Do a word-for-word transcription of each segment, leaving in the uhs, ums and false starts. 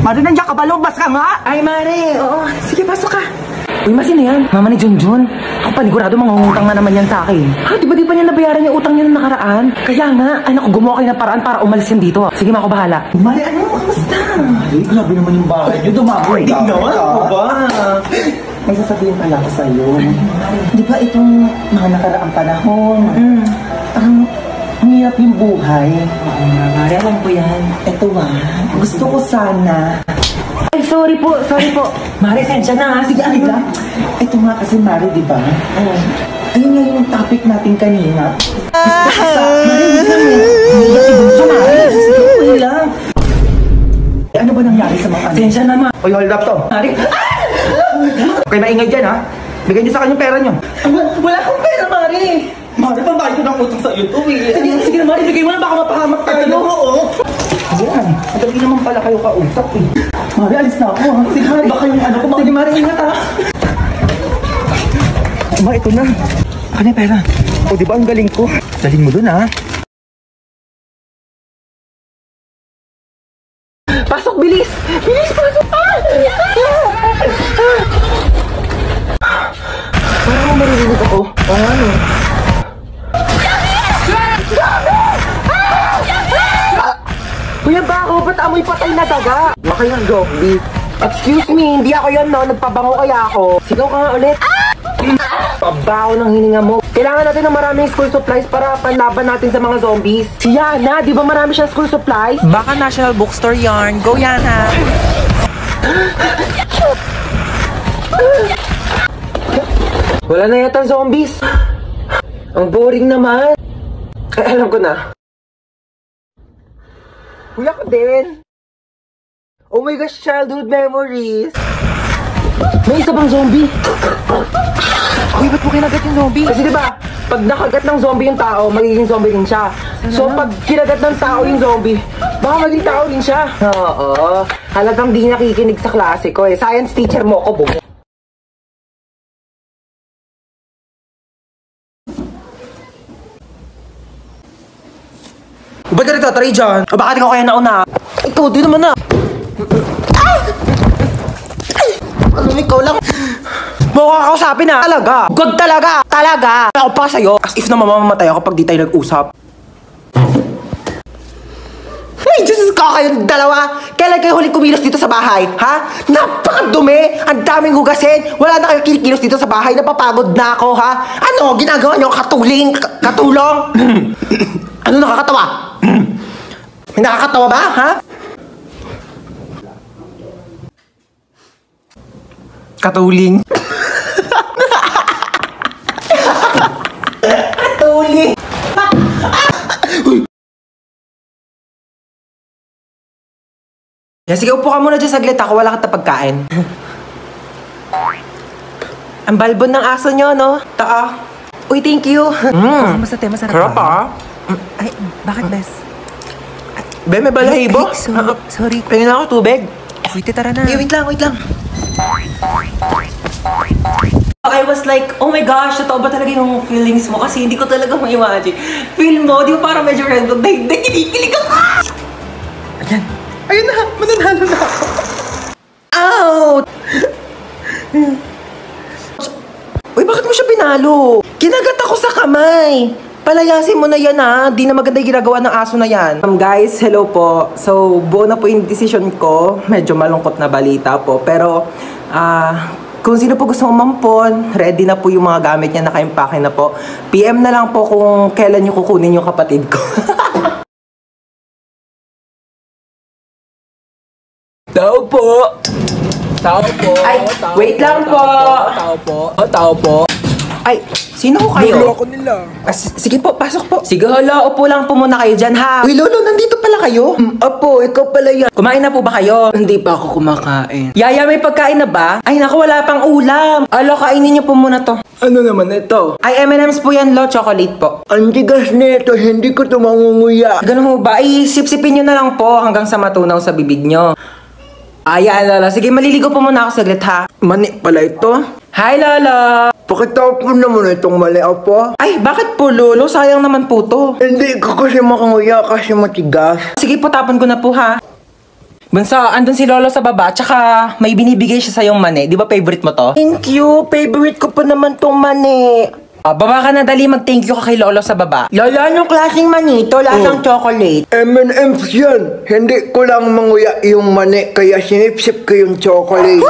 Mare, nandiyan ka ba? Lumabas ka nga! Ay, Mare, oo. Sige, pasok ka. Uy, masin na yan. Mama ni Junjun. Ako panigurado, mangungutang na naman yan sa akin. Ha, di ba di pa niya nabayaran yung utang niya nung nakaraan? Kaya nga, ay naku, gumawa kayo ng paraan para umalis yan dito. Sige, ako bahala. Mare, ano? Kamusta? Mare, grabe naman yung bahay niyo. Dumaboy ka. naman, ako ba? May sasabihin pala ako sa'yo. Di ba itong mga nakaraang panahon? Mm. Parang mahirap yung buhay. Oo nga, Mare, alam ko yan. Ito ah, gusto ko sana. Ay, sorry po, sorry po. Mare, sensya na ha. Sige, alig lang. Ito nga kasi, Mare, di ba? Oo. Ayun nga yung topic natin kanina. Sa, Mare, hindi lang eh. Hindi lang si Bunso, Mare. Sige, wala lang. Eh, ano ba nangyari sa mga ano? Sensya na, Ma. Uy, hold up to. Mare, Kayo maingay dyan, ha? Bigyan niyo sa kanyang pera niyo. wala akong pera, Mare. Mare, pambayad ko ng utang sa iyo to, eh. Sige, sige na, Mare. Bigay mo na, baka mapahamak tayo. Oo. Ayan, madali naman pala kayo kausap, eh. Mare, alis na ako, ha? Sige, Mare. Baka yung ano ko, Sige, Mare, ingat, ha? Ma, ito na. Ano yung pera? O, di ba ang galing ko? Dalhin mo dun, ha? Pasok, bilis! Bilis, pasok! Ah! Parang mo maririnig ako. Oo, ano? Kuya Bako, ba't amoy patay na daga? Baka yung zombie. Excuse me, hindi ako yan, no? Nagpabango kaya ako. Sigaw ka nga ulit. Pabaho ng hininga mo. Kailangan natin ng maraming school supplies para panlaban natin sa mga zombies. Si Yana, di ba marami siyang school supplies? Baka National Bookstore yarn. Go, Yana! Wala na yata zombies. Ang boring naman. Ay, alam ko na. Kuya ko din. Oh my gosh, childhood memories. May isa bang zombie? Uy, ba't mo kinagat yung zombie? Kasi diba, pag nakagat ng zombie yung tao, magiging zombie din siya. So pag kinagat ng tao yung zombie, baka maging tao din siya. Oo, halagang di nakikinig sa klase ko eh. Science teacher mo ko, buko. Ba't ka nagtatry dyan? O bakit ikaw kaya nauna? Ikaw, di naman na. Ano, ikaw lang? Mukha kakausapin na. Talaga. Good talaga. Talaga. Ako pa sa'yo. As if na mamamatay ako pag di tayo nag-usap. Hey, Diyos ko kayong dalawa. Kailan kayo huling kumilos dito sa bahay? Ha? Napakadumi. Ang daming hugasin. Wala na kayo kinikilos dito sa bahay. Napapagod na ako, ha? Ano? Ginagawa niyo katuling? Katulong? Ano nakakatawa? May nakakatawa ba, ha? Katuling. Katuling. Sige, upo ka muna dyan saglit ako. Wala ka pagkain. Ang balbon ng aso nyo, no? Taa. Uy, thank you. Mm. Masate, masarap Sarap, ah. Ay, bakit, Bes? Be, may balahibo. Ay, sorry. sorry. Pahingin na ako tubig. Wait, tara na. Okay, wait lang, wait lang. I was like, oh my gosh, totoo ba talaga yung feelings mo? Kasi hindi ko talaga ma-imagine. Feel mo, di ba parang medyo red dog, dahil kinikilig ka ka! Ayan. Ayun na, mananalo na ako. Out! Uy, bakit mo siya pinalo? Kinagat ako sa kamay. Palayasin mo na yan ha. Di na maganda yung ginagawa ng aso na yan. Um, guys, hello po. So, buo na po yung decision ko. Medyo malungkot na balita po. Pero, ah... Uh, kung sino po gusto umampon, ready na po yung mga gamit niya, naka-impake na po. P M na lang po kung kailan nyo kukunin yung kapatid ko. Tao po! Tao po! Ay, tao wait po, lang po! Tao po! Tao po! Ay, sino ko kayo? Lolo ko nila. Ah, sige po, pasok po. Sige, hala, upo lang po muna kayo dyan, ha? Uy, Lolo, nandito pala kayo? Mm, opo, ikaw pala yan. Kumain na po ba kayo? Hindi pa ako kumakain. Yaya, may pagkain na ba? Ay, naku, wala pang ulam. Alo, kainin niyo po muna to. Ano naman ito? Ay, M and M's po yan, lo. Chocolate po. Ang tigas nito, hindi ko ito mangunguya. Ganun ho ba? Ay, sip-sipin nyo na lang po hanggang sa matunaw sa bibig nyo. Ay, Lolo. Sige, maliligo po muna ako saglit, ha? Mani pala ito? Hi, Lolo. Pakitao po naman itong mali, Apo. Ay, bakit po, Lolo? Sayang naman po to. Hindi ko kasi makanguya kasi matigas. Sige po, tapon ko na po, ha? Bunso, andun si Lolo sa baba, tsaka may binibigay siya sa'yong mani. Di ba favorite mo to? Thank you. Favorite ko pa naman tong mani. Ah, baba ka na, dali. Mag-thank you ka kay Lolo sa baba. Lola, anong klaseng mani ito? Lasang chocolate. M and M's yan. Hindi ko lang manguya yung mani, kaya sinipsip ko yung chocolate.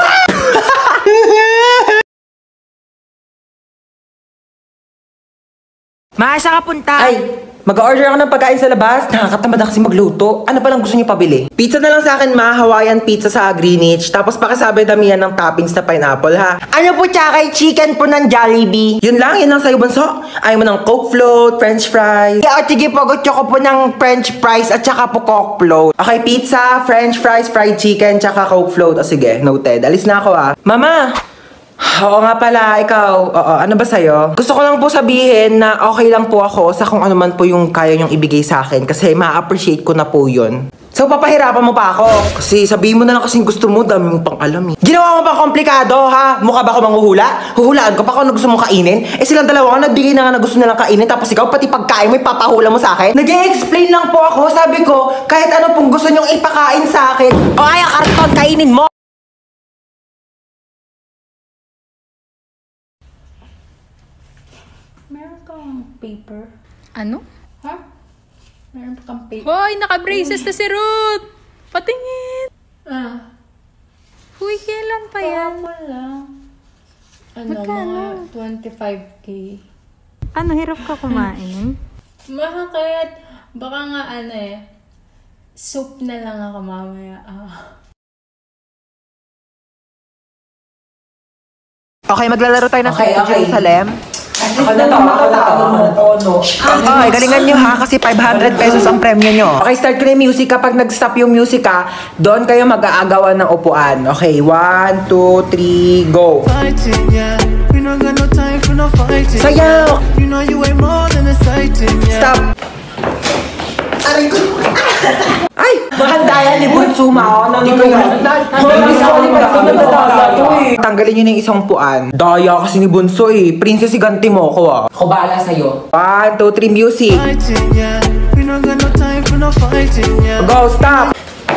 Maasa ka punta? Ay, mag-order ako ng pagkain sa labas. Nakakatamad na kasi magluto. Ano palang gusto niyo pabili? Pizza na lang sa akin, ma. Hawaiian pizza sa Greenwich. Tapos pakisabi damihan ng toppings na pineapple, ha? Ano po tsaka chicken po ng Jollibee? Yun lang, yun lang sa'yo, bunso. Ayaw mo ng Coke float, French fries. Yeah, sige po, gusto ko po ng French fries at saka po Coke float. Okay, pizza, French fries, fried chicken, tsaka Coke float. O sige, noted. Alis na ako, ah. Mama! Oo nga pala, ikaw. Oo, ano ba sa'yo? Gusto ko lang po sabihin na okay lang po ako sa kung ano man po yung kaya niyong ibigay sa akin kasi ma-appreciate ko na po yun. So, papahirapan mo pa ako. Kasi sabihin mo na lang kasing gusto mo, dami mo pang alam eh. Ginawa mo pa komplikado, ha? Mukha ba ako manghuhula? Huhulaan ko pa kung ano gusto mong kainin? Eh silang dalawa nga, nagbigay na nga na gusto nilang kainin, tapos ikaw pati pagkain mo, ipapahula mo sa akin? Nag-i-explain lang po ako, sabi ko, kahit ano pong gusto niyong ipakain sa akin. O kaya karton, kainin mo! Meron kang paper? Ano? Ha? Meron pa kang paper? Hoy, naka-braces na si Ruth! Patingin! Ah, Huy, kailan pa yan? kahapon lang. Ano, Magkano? mga twenty-five K. Ano, hirap ka kumain? Bakit? Baka nga ano eh, soup na lang ako mamaya. Ah. Okay, maglalaro tayo ng Okay, Flight to okay. Jerusalem. Ako na to, ako na to. Okay, galingan nyo ha, kasi five hundred pesos ang premyo nyo. Okay, start ko na yung music. Kapag nag-stop yung music ha, doon kayo mag-aagawan ng upuan. Okay, one, two, three, go. Fighting, yeah. You don't got no time for no fighting. Sayaw! You know you ain't more than a sighting, yeah. Stop! Aray ko! Ay! Mahanda yan ni Bunsuma, oh. Hindi ko yan. Tanggalin nyo na yung isang puan. Daya kasi ni Bunso eh. Princess, iganti mo ko ah. Ako bahala sa'yo. One, two, three, music. Fighting, yeah. You don't got no time for no fighting, yeah. Go, stop!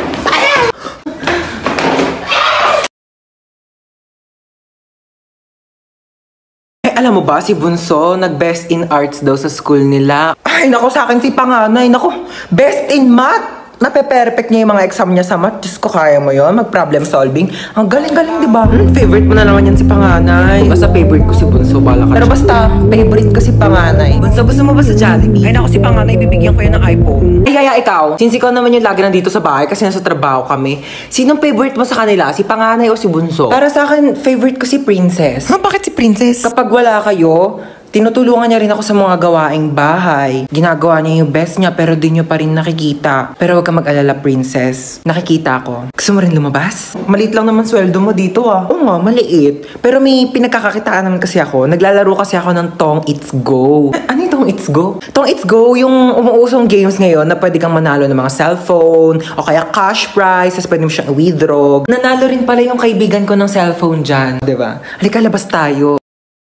Eh, alam mo ba, si Bunso, nag-best in arts daw sa school nila. Ay, nako sa akin si Panganay. Nako, best in math! Nape-perfect niya yung mga exam niya sa math. Diyos ko, kaya mo yun? Mag-problem solving. Ang galing-galing, di ba? Hmm, favorite mo na naman yan si Panganay. Basta favorite ko si Bunso, bala ka. Pero basta, favorite ko si Panganay. Bunso, gusto mo ba sa Jollibee? Ay, nako si Panganay, bibigyan ko yan ng iPhone. Ay, kaya ikaw, since ikaw naman yung lagi nandito sa bahay kasi nasa trabaho kami, sinong favorite mo sa kanila? Si Panganay o si Bunso? Para sa akin, favorite ko si Princess. Ha, bakit si Princess? Kapag wala kayo, tinutulungan niya rin ako sa mga gawaing bahay. Ginagawa niya yung best niya pero di niyo pa rin nakikita. Pero huwag ka mag-alala, Princess. Nakikita ko. Gusto mo rin lumabas? Maliit lang naman sweldo mo dito ah. Oo nga, maliit. Pero may pinagkakakitaan naman kasi ako. Naglalaro kasi ako ng Tong It's Go. A- ano yung Tong It's Go? Tong It's Go, yung umuusong games ngayon na pwede kang manalo ng mga cellphone o kaya cash prize, tapos pwede mo siyang withdraw. Nanalo rin pala yung kaibigan ko ng cellphone dyan. Diba? Halika, labas tayo.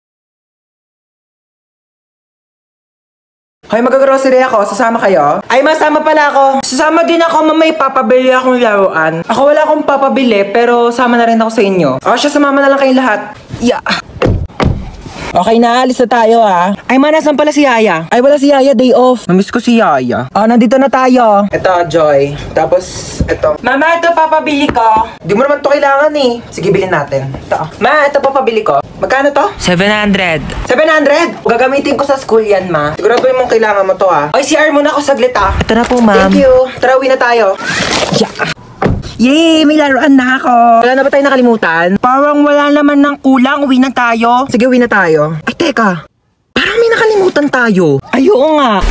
Hoy, mag-grocery ako. Sasama kayo? Ay, masama pala ako. Sasama din ako, mamay. Papabili akong laruan. Ako wala akong papabili, pero sama na rin ako sa inyo. O, siya, sumama na lang kayong lahat. Yeah. Okay na, alis na tayo ah. Ay, ma, nasan pala si Yaya? Ay, wala si Yaya, day off. Namiss ko si Yaya. Ah, nandito na tayo. Ito, Joy. Tapos, ito. Mama, ito papabili ko. Di mo naman to kailangan eh. Sige, bilhin natin. Ito. Ma, ito papabili ko. Magkano to? seven hundred. seven hundred? Gagamitin ko sa school yan, ma. Siguraduhin mong kailangan mo to ah. Ay, C R muna ako saglit ah. Ito na po, ma'am. Thank you. Tara, uwi na tayo. Yeah. Yay! May laruan na ako! Wala na ba tayo nakalimutan? Parang wala naman ng kulang. Uwi na tayo. Sige, uwi na tayo. Ay, teka. Parang may nakalimutan tayo. Ay, oo nga.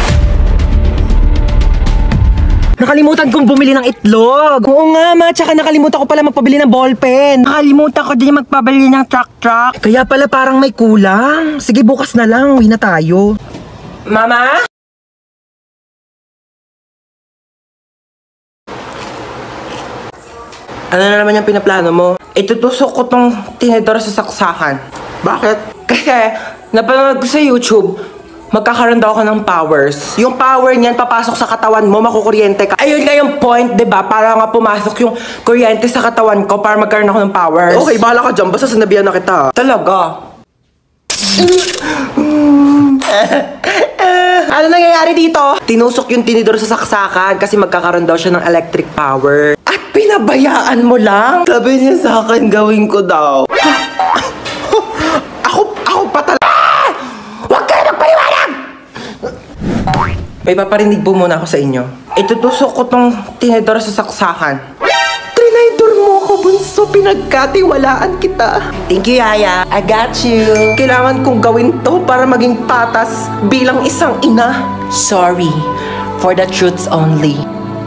Nakalimutan kong bumili ng itlog. Oo nga, ma. Tsaka nakalimutan ko pala magpabili ng ballpen. Nakalimutan ko din magpabili ng truck-truck. Kaya pala parang may kulang. Sige, bukas na lang. Uwi na tayo. Mama? Ano na naman yung pinaplano mo? Itutusok ko tong tinidor sa saksakan. Bakit? Kasi napanood ko sa YouTube, magkakaroon daw ako ng powers. Yung power niyan, papasok sa katawan mo, makukuryente ka. Ayun nga yung point, di ba? Para nga pumasok yung kuryente sa katawan ko para magkaroon ako ng powers. Okay, bahala ka dyan. Basta sinabihan na kita. Talaga? Ano nangyayari dito? Tinusok yung tinidor sa saksakan kasi magkakaroon daw siya ng electric power. At pinabayaan mo lang? Sabi niya sa akin, gawin ko daw. ako, ako pa talaga. Huwag kayo magpaliwanag! May paparinig po muna ako sa inyo. Itutusok ko tong tinidor sa saksakan. Trinidor mo ako, bunso. Pinagkatiwalaan kita. Thank you, Yaya. I got you. Kailangan kong gawin to para maging patas bilang isang ina. Sorry. For the truths only.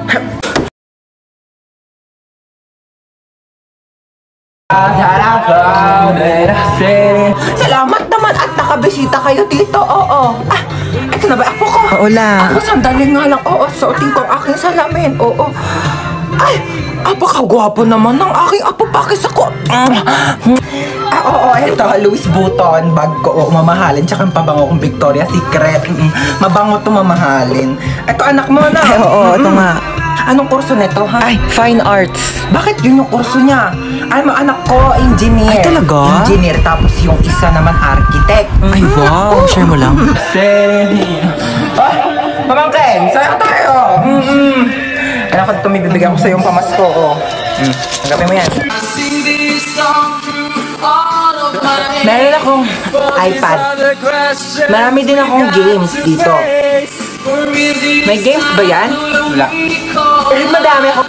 Salamat naman at nakabisita kayo dito. Oo. Ah, ito na ba apo ko? Oo lang. Ako sandali nga lang. Oo, suotin ko ang aking salamin. Oo. Ay, apakagwapo naman ng aking apo. Pakis ako. Ah, oo, ito. Louis Vuitton. Bag ko. Oo, mamahalin. Tsaka yung pabango kong Victoria's Secret. Mm, mabango to mamahalin. Ito, anak mo na. Ay, oo, ito nga. Anong kurso nito, ha? Ay, fine arts. Bakit yun yung kurso niya? Alam mo, anak ko, engineer. Ay, talaga? Engineer, tapos yung isa naman, architect. Ay, wow. Share mo lang. Seri. Ah, pamangkin, sa'yo tayo. Mm-mm. Anak ko, ito may bibigyan ko sa yung pamasko. Oh. Mm. Tanggapin mo yan. Meron akong iPad. Marami din akong games dito. May games ba yan? Wala. Pero madami ako.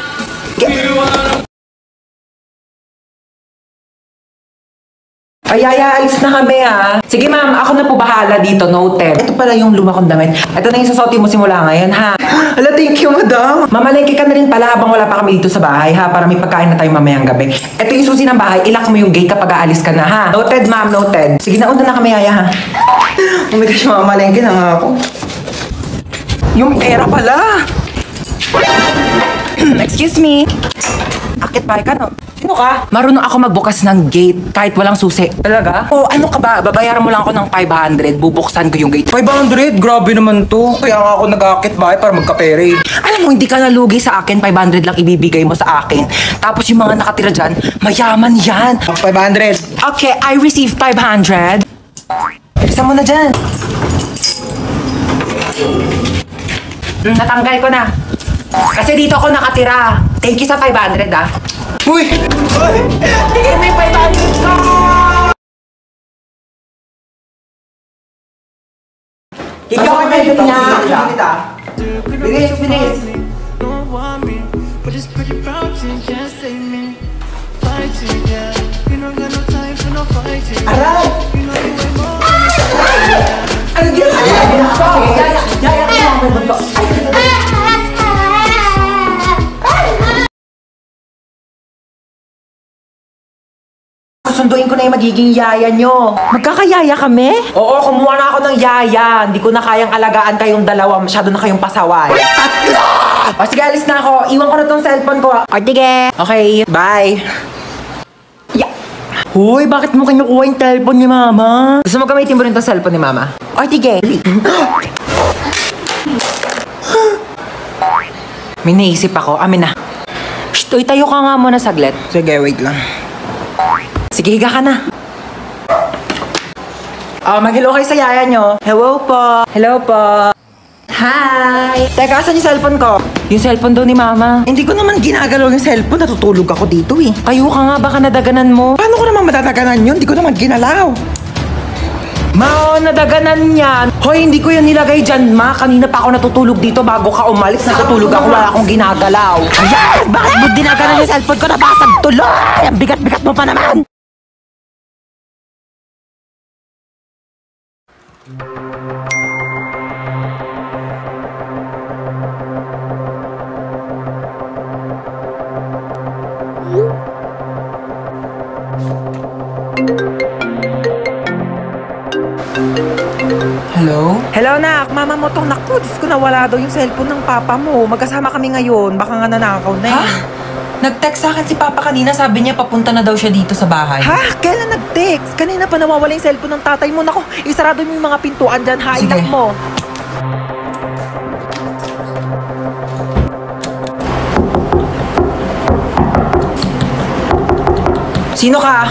Ay, Yaya, alis na kami ha. Sige ma'am, ako na po bahala dito, noted. Ito pala yung luma kong damit. Ito na yung sasuotin mo simula ngayon ha. Ala, thank you madam. Mamalengke ka na rin pala habang wala pa kami dito sa bahay ha, para may pagkain na tayo mamayang gabi. Ito yung susi ng bahay, ilak mo yung gate kapag aalis ka na ha. Noted ma'am, noted. Sige, nauna na kami Yaya ha. Oh my gosh, mamalengke na nga ako. Yung pera pala. Excuse me. Akit pa ka, no? Sino ka? Marunong ako magbukas ng gate kahit walang susi. Talaga? Oo, ano ka ba? Babayaran mo lang ako ng five hundred. Bubuksan ko yung gate. five hundred? Grabe naman to. Kaya nga ako nag-akit bahay para magkapere. Alam mo, hindi ka nalugi sa akin. five hundred lang ibibigay mo sa akin. Tapos yung mga nakatira dyan, mayaman yan. five hundred. Okay, I receive five hundred. Isa mo na dyan. Hmm, natanggal ko na. Kasi dito ako nakatira. Thank you sa five hundred ah. Uy! Tigil mo yung five hundred ko! Ikaw ang medyo niya. Bilis, bilis. Don't want me, but it's pretty proud you can't save me. Fighting, yeah. You don't got no time for no fighting. Aray! You know you ain't more than Ano gila? Yaya! Yaya! Yaya! Susunduin ko na yung magiging yaya nyo. Magkakayaya kami? Oo, kumuha na ako ng yaya. Hindi ko na kayang alagaan kayong dalawa. Masyado na kayong pasaway. Tatlo! O sige, alis na ako. Iwan ko na tong cellphone ko. O sige. Okay, bye. Yeah. Hoy, bakit mo kinukuha yung cellphone ni Mama? Gusto mo gamitin mo rin tong cellphone ni Mama? O sige. May naisip ako. Amin na. Shh, uy, tayo ka nga muna saglit. Sige, wait lang. Sige, higa ka na. Oh, mag-hello kayo sa yaya nyo. Hello po. Hello po. Hi. Teka, saan yung cellphone ko? Yung cellphone daw ni Mama. Hindi ko naman ginagalaw yung cellphone. Natutulog ako dito eh. Kayo ka nga, baka nadaganan mo. Paano ko naman madadaganan yun? Hindi ko naman ginalaw. Ma, nadaganan yan. Hoy, hindi ko yan nilagay dyan, Ma. Kanina pa ako natutulog dito bago ka umalis. Natutulog ako, wala akong ginagalaw. Ayan! Bakit mo dinaganan yung cellphone ko? Nabasag tuloy! Ang bigat-bigat mo pa naman! Hello? Hello, nak. Mama mo tong naku. Diyos ko, nawala daw yung cellphone ng papa mo. Magkasama kami ngayon. Baka nga nanakaw na eh. Ha? Nag-text sa akin si Papa kanina, sabi niya papunta na daw siya dito sa bahay. Ha? Kailan nag-text? Kanina pa nawawala yung cellphone ng tatay mo. Nako, isarado mo yung mga pintuan dyan, ha? Sige. Mo. Sino ka?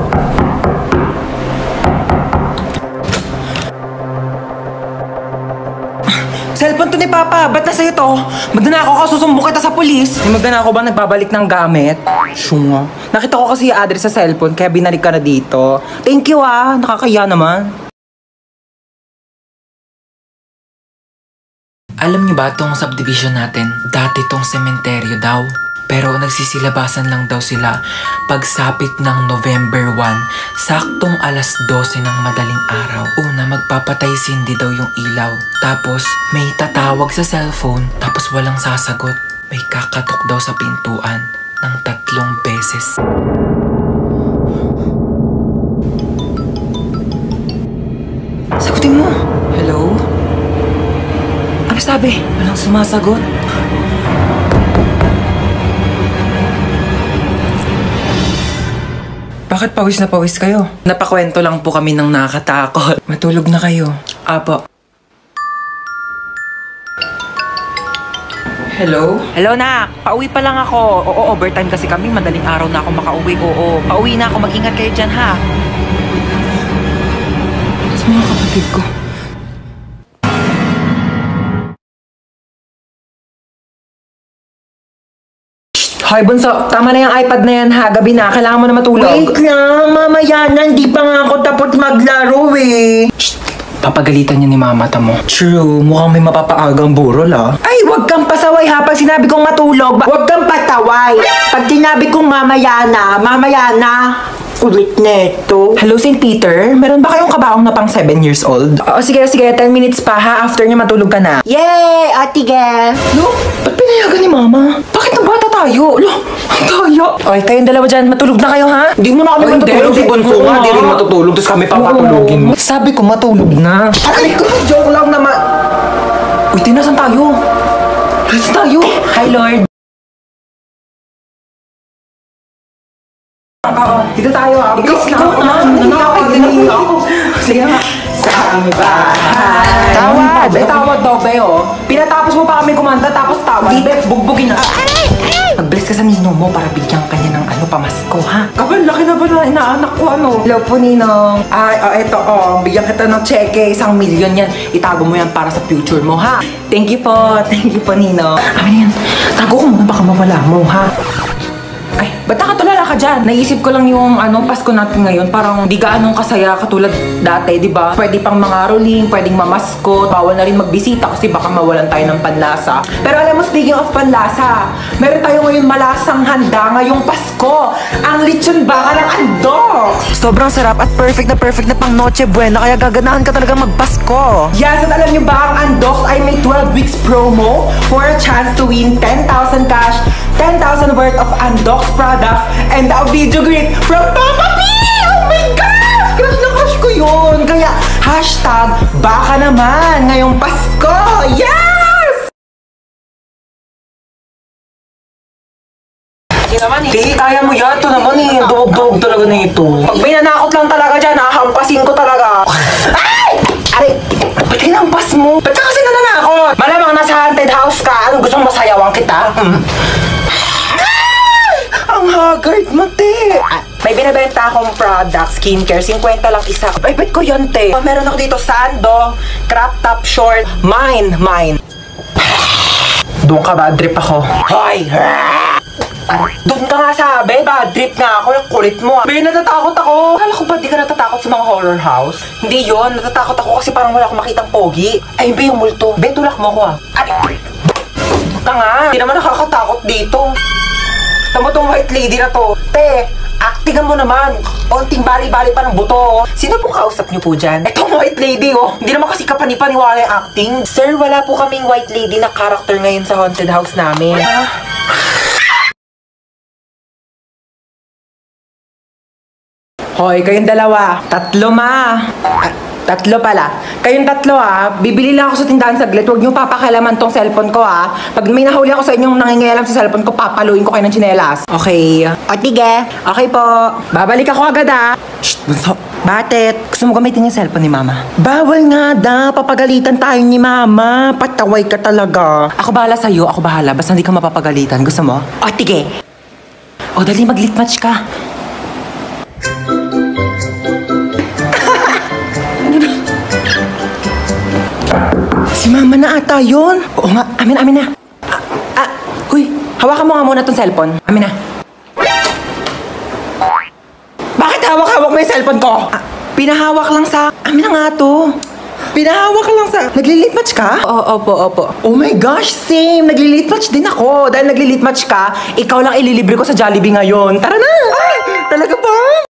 Cellphone to ni Papa, ba't nasa ito? Magnanakaw ka, susumbong kita sa pulis. May magnanakaw ba nagbabalik ng gamit? Syunga. Nakita ko kasi yung address sa cellphone, kaya binalik ka na dito. Thank you ah, nakakaya naman. Alam niyo ba tong subdivision natin? Dati tong sementeryo daw. Pero nagsisilabasan lang daw sila pagsapit ng November first, saktong alas dose ng madaling araw. Una, magpapatay sindi daw yung ilaw. Tapos, may tatawag sa cellphone, tapos walang sasagot. May kakatok daw sa pintuan ng tatlong beses. Sagutin mo. Hello? Ano sabi? Walang sumasagot. Bakit pawis na pawis kayo? Napakwento lang po kami ng nakakatakot. Matulog na kayo. Apo. Hello? Hello, nak. Pauwi pa lang ako. Oo, overtime kasi kami. Madaling araw na ako makauwi. Oo, pauwi na ako. Mag-ingat kayo dyan, ha? Sa mga kapatid ko. Hoy, Bunso, tama na yung iPad na yan ha. Gabi na, kailangan mo na matulog. Wait lang, mamaya na, hindi pa nga ako tapos maglaro eh. Shh! Papagalitan niya ni mama tamo. True, mukhang may mapapaagang burol ah. Ay, wag kang pasaway ha, pag sinabi kong matulog, wag kang pataway. Pag sinabi kong mamaya na, mamaya na. Ulit neto. Hello, Saint Peter? Meron ba kayong kabaong na pang seven years old? Oo, sige, sige. ten minutes pa ha. After niya matulog ka na. Yay, Ate Gel. Lo, ba't pinayagan ni mama? Bakit nang bata tayo? Lo, ang daya. Okay, kayong dalawa dyan. Matulog na kayo ha? Hindi mo na kami matutulog. Si Bunso nga, di rin matutulog. Tapos kami papatulogin mo. Sabi ko matulog na. Aray ko, joke lang naman. Uy, tinasan tayo? Tinasan tayo? Hi, Lord. Oo, dito tayo ah. Ikaw, ikaw, nanakapag-dinigin ako. Sige nga. Sa aming bahay. Tawad! Eh, tawad daw, be, oh. Pinatapos mo pa kami kumanta, tapos tawad. Be, bugbugin na. Mag-bless ka sa ninong mo para bigyan ka niya ng ano, pamasko, ha? Kapal, laki na ba na inaanak ko, ano? Hello po, Ninong. Ay, oh, eto, oh. Bigyan kita ng cheque, isang milyon yan. Itago mo yan para sa future mo, ha? Thank you po. Thank you po, Ninong. Kami yan. Tago ko muna, baka mawala mo, ha? Ay, ba't nakatulala ka dyan? Naisip ko lang yung ano, Pasko natin ngayon. Parang di gaanong kasaya katulad dati, di ba? Pwede pang mga rolling, pwedeng mamaskot. Bawal na rin magbisita kasi baka mawalan tayo ng panlasa. Pero alam mo, speaking of panlasa, meron tayo ngayon malasang handa ngayong Pasko. Ang lechon baka ng andok. Sobrang sarap at perfect na perfect na pang Noche Buena, kaya gaganahan ka talaga magpasko. Yes, at alam nyo ba, ang Andoks ay may twelve weeks promo for a chance to win ten thousand cash, ten thousand worth of Andoks products, and a video greet from Papa P! Oh my gosh! Crush na crush ko yun! Kaya, hashtag, baka naman ngayong Pasko! Yes! Hindi naman eh. Hindi, kaya mo yan. Ito naman eh. Dog-dog talaga na ito. Pag may nanakot lang talaga dyan, hahampasin ko talaga. Ay! Aray! Ba't hinampas mo? Ba't ka kasi nananakot? Malamang nasa haunted house ka. Anong gusto mong masayawan kita? Hmm. Ang haggard mo, te. Ah, may binibenta akong product, skincare, fifty lang isa. Ay, bet ko yan, te. Oh, meron ako dito, sando, crop top short. Mine, mine. Doon ka, bad trip ako. Hoy! Doon ka nga sabi, bad trip nga ako. Yung kulit mo. Be, natatakot ako. Akala ko ba di ka natatakot sa mga horror house? Hindi yon, natatakot ako kasi parang wala akong makitang pogi. Ay, be, yung multo. Be, tulak mo ako ah. Ay, doon ka nga. Hindi naman nakakatakot dito. Tamo tong white lady na to. Te, actingan mo naman. Onting bali-bali pa ng buto. Sino po kausap niyo po dyan? Etong white lady, oh. Hindi naman kasi kapanipaniwala yung acting. Sir, wala po kaming white lady na character ngayon sa haunted house namin. Ah. Hoy, kayong dalawa. Tatlo, ma. Ah, Tatlo pala. Kayong tatlo ah, bibili lang ako sa tindahan saglit. Huwag niyo papakalaman tong cellphone ko ah. Pag may nahuli ako sa inyong nangingialam sa cellphone ko, papaluin ko kayo ng tsinelas. Okay. O, tige. Okay po. Babalik ako agad ah. Shh, bunso. Bakit? Gusto mo gamitin yung cellphone ni Mama? Bawal nga da. Papagalitan tayo ni Mama. Pataway ka talaga. Ako bahala sa'yo. Ako bahala. Basta hindi ka mapapagalitan. Gusto mo? O, tige. O, dali mag-lit match ka. Si Mama na ata yun. Oo nga. Amin, amin na. Ah, ah, huy. Hawakan mo nga muna tong cellphone. Amin na. Bakit hawak-hawak mo yung cellphone ko? Ah, pinahawak lang sa... Amin na nga to. Pinahawak lang sa... Nagli-lit match ka? Oo, opo, opo. Oh my gosh, same. Nagli-lit match din ako. Dahil nagli-lit match ka, ikaw lang ililibre ko sa Jollibee ngayon. Tara na! Ay, talaga ba?